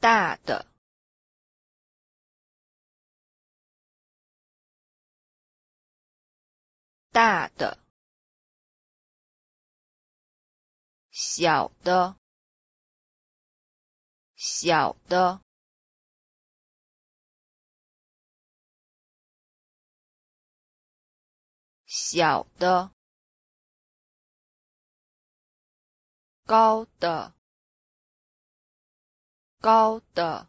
大的，大的，小的，小的，小的，高的，高的，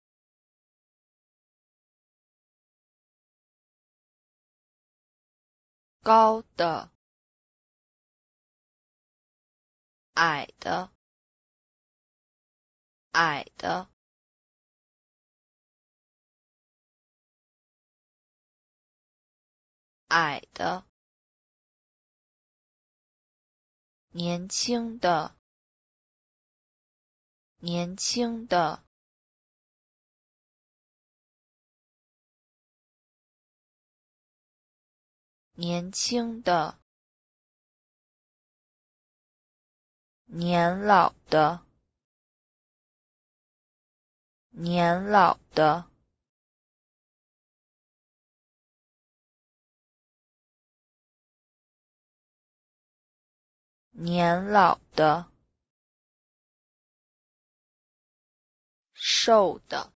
高的，矮的，矮的，矮的，年轻的，年轻的，年轻的，年老的，年老的，年老的，瘦的，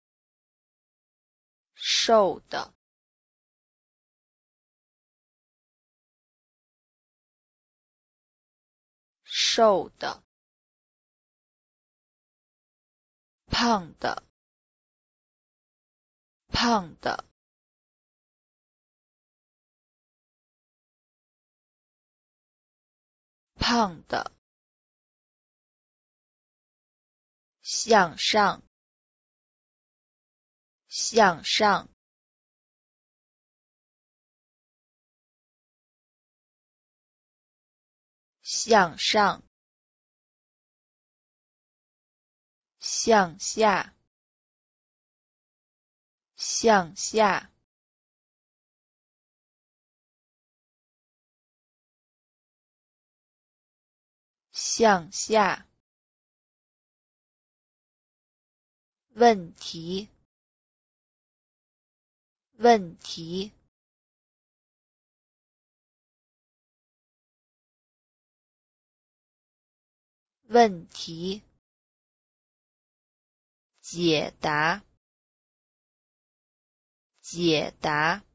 瘦的，瘦的，胖的，胖的，胖的，向上，向上，向上，向下，向下，向下，问题，问题，问题，解答，解答，